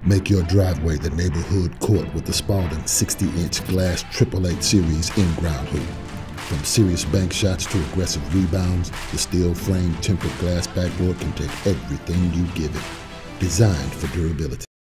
Make your driveway the neighborhood court with the Spalding 60-inch glass 888 series in-ground hoop. From serious bank shots to aggressive rebounds, the steel-framed tempered glass backboard can take everything you give it. Designed for durability.